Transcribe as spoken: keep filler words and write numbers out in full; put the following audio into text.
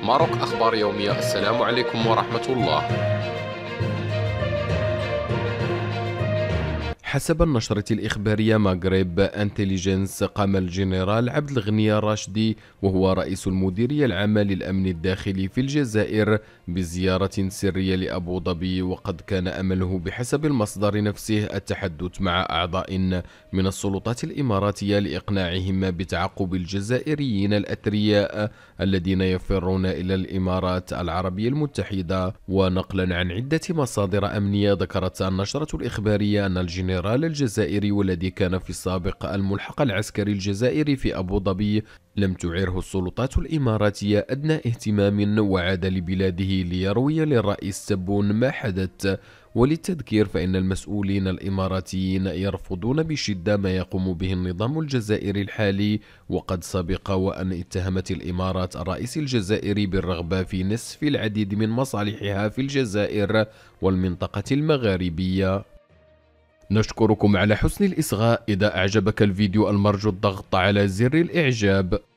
ماروك أخبار يومية. السلام عليكم ورحمة الله. حسب النشرة الإخبارية ماغريب انتليجنس، قام الجنرال عبد الغني الراشدي وهو رئيس المديرية العامة للأمن الداخلي في الجزائر بزيارة سرية لأبو ظبي، وقد كان أمله بحسب المصدر نفسه التحدث مع أعضاء من السلطات الإماراتية لإقناعهم بتعقب الجزائريين الأثرياء الذين يفرون إلى الإمارات العربية المتحدة. ونقلا عن عدة مصادر أمنية، ذكرت النشرة الإخبارية أن الجنرال الجزائري والذي كان في السابق الملحق العسكري الجزائري في أبو ظبي لم تعره السلطات الإماراتية أدنى اهتمام، وعاد لبلاده ليروي للرئيس تبون ما حدث. وللتذكير فإن المسؤولين الإماراتيين يرفضون بشدة ما يقوم به النظام الجزائري الحالي، وقد سبق وأن اتهمت الإمارات الرئيس الجزائري بالرغبة في نسف العديد من مصالحها في الجزائر والمنطقة المغاربية. نشكركم على حسن الإصغاء. إذا أعجبك الفيديو المرجو الضغط على زر الإعجاب.